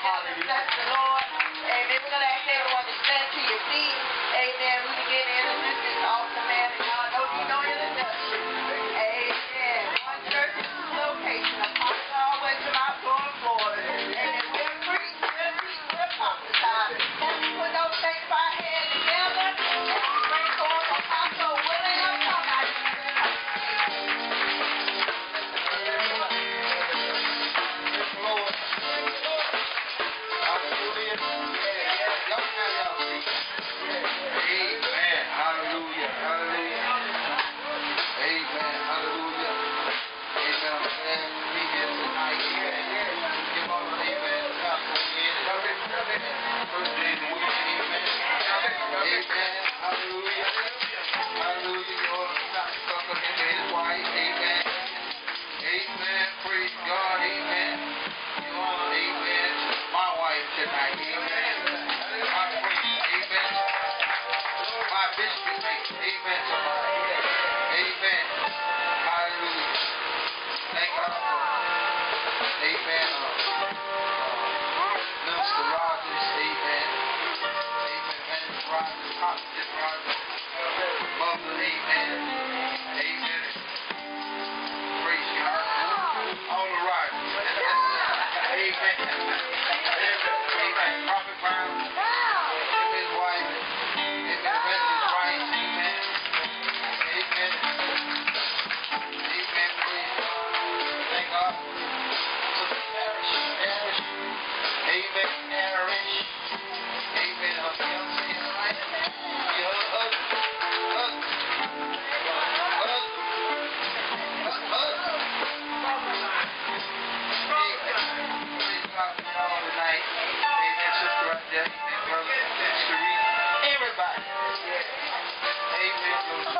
Bless the Lord. Amen. We're going to ask everyone to stand to your feet. Amen. We begin to introduce this awesome man of God. Don't need no introduction. Amen. One church is the location. Apostle always from outdoor Florida. Amen. We're free. We're prophesied. And we put those things by our hands together. And we bring forth Apostle William Thomas. Everybody. Amen.